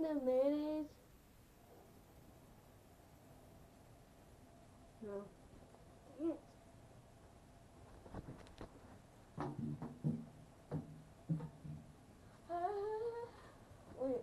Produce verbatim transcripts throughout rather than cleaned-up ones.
of mayonnaise? No. Dang it. Ah, wait.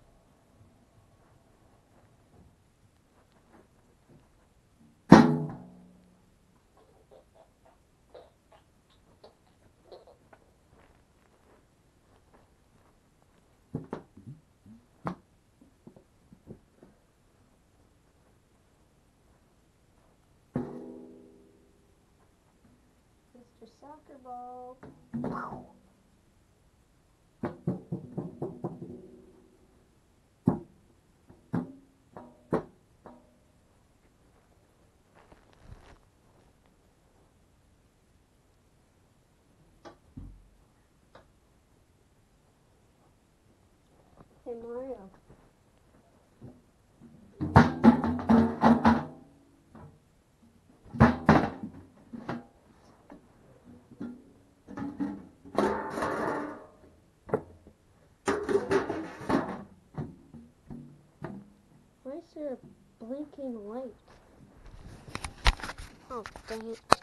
Mister Soccer Ball. Hey Mario. Why is there a blinking light? Oh, dang it.